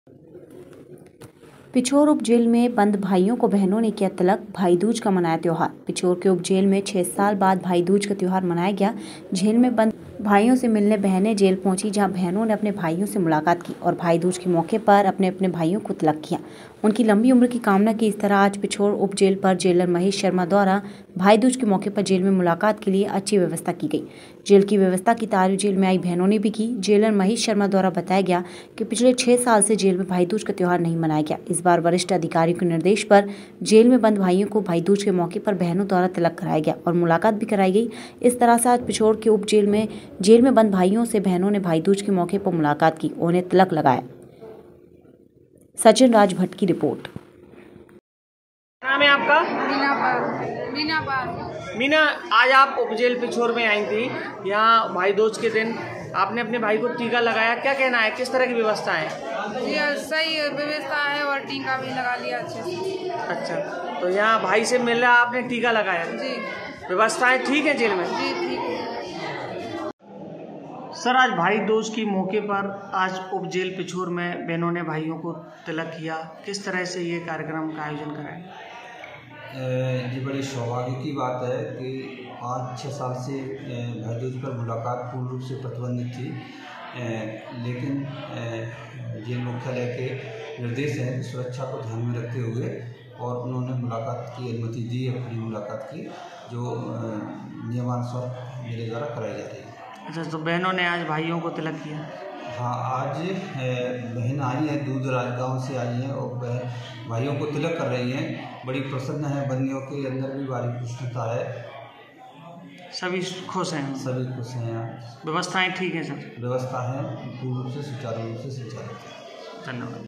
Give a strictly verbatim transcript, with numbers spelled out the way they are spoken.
पिछोर उप जेल में बंद भाइयों को बहनों ने किया तिलक। भाई दूज का मनाया त्योहार। पिछोर के उप जेल में छह साल बाद भाई दूज का त्योहार मनाया गया। जेल में बंद भाइयों से मिलने बहनें जेल पहुंची, जहां बहनों ने अपने भाइयों से मुलाकात की और भाई दूज के मौके पर अपने अपने भाइयों को तिलक किया, उनकी लंबी उम्र की कामना की। इस तरह आज पिछोर उप जेल पर जेलर महेश शर्मा द्वारा भाई दूज के मौके पर जेल में मुलाकात के लिए अच्छी व्यवस्था की गई। जेल की व्यवस्था की तारीफ जेल में आई बहनों ने भी की। जेलर महेश शर्मा द्वारा बताया गया कि पिछले छह साल से जेल में भाई दूज का त्योहार नहीं मनाया गया। इस बार वरिष्ठ अधिकारियों के निर्देश पर जेल में बंद भाइयों को भाई दूज के मौके पर बहनों द्वारा तिलक कराया गया और मुलाकात भी कराई गई। इस तरह से आज पिछोर के उप जेल में जेल में बंद भाइयों से बहनों ने भाई दूज के मौके पर मुलाकात की, उन्हें तिलक लगाया। सचिन राज भट्ट की रिपोर्ट। नाम है आपका? मीना पाल। मीना पाल। मीना, आज आप उपजेल पिछोर में आई थी। यहाँ भाई दूज के दिन आपने अपने भाई को टीका लगाया, क्या कहना है, किस तरह की व्यवस्था है? जी सही व्यवस्था है और टीका भी लगा लिया अच्छे से। अच्छा, तो यहाँ भाई से मिला आपने टीका लगाया? जी। व्यवस्थाएं ठीक है जेल में? जी ठीक है। सर, आज भाई दूज के मौके पर आज उप जेल पिछोर में बहनों ने भाइयों को तिलक किया, किस तरह से ये कार्यक्रम का आयोजन कराया? ये बड़ी सौभाग्य की बात है कि पाँच छः साल से भाई दूज पर मुलाकात पूर्ण रूप से प्रतिबंधित थी, लेकिन जेल मुख्यालय के निर्देश हैं सुरक्षा को ध्यान में रखते हुए और उन्होंने मुलाकात की अनुमति दी है, फ्री मुलाकात की, जो नियमानुसार मेरे द्वारा कराई जा रही है। अच्छा, तो बहनों ने आज भाइयों को तिलक किया? हाँ, आज बहन आई है, दूध राजगांव से आई हैं और बहन भाइयों को तिलक कर रही हैं। बड़ी प्रसन्न है, बंदियों के अंदर भी भारी प्रसन्नता है। सभी खुश हैं? सभी खुश हैं। व्यवस्थाएं ठीक हैं सर? व्यवस्था है, पूर्ण रूप से सुचारू रूप से संचालित है। धन्यवाद।